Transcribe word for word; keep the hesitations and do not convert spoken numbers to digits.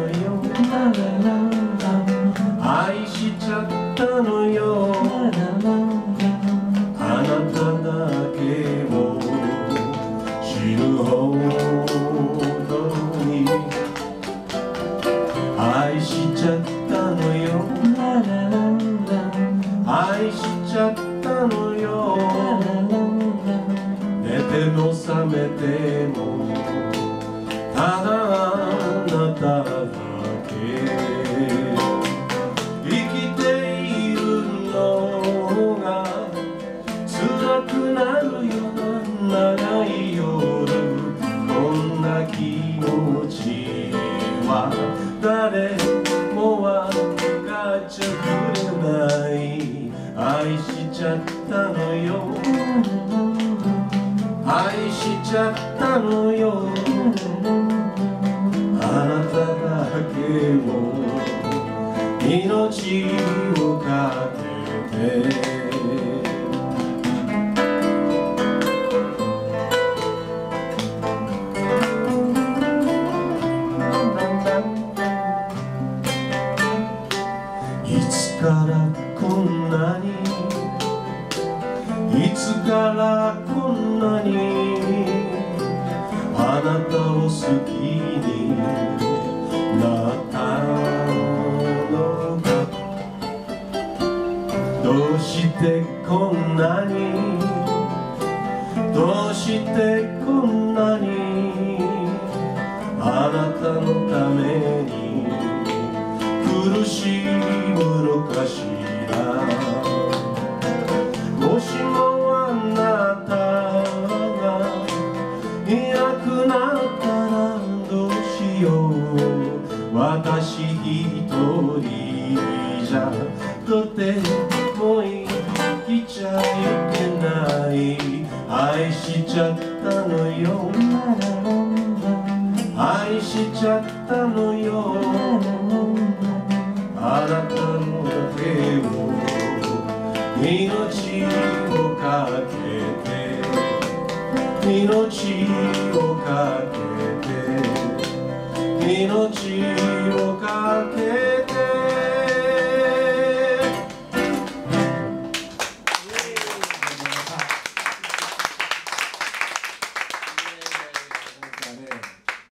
よ、愛しちゃったのよ、あなただけを知るほどに愛しちゃったのよ、愛しちゃったのよ。寝ても覚めてもただあなただけ、生きているのが辛くなるような長い夜、こんな気持ちは誰もわかっちゃくれない。愛しちゃったのよ、愛しちゃったのよ、あなただけを命をかけて。いつからこんなに、いつからこんなにあなたを好きになったのか。どうしてこんなに、どうしてこんなにあなたのために苦しむのかしら。もしもあなたがいなくなったらどうしよう。私一人じゃとても生きちゃいけない。愛しちゃったのよ、愛しちゃったのよ、あなたの手を命をかけて、命をかけて、命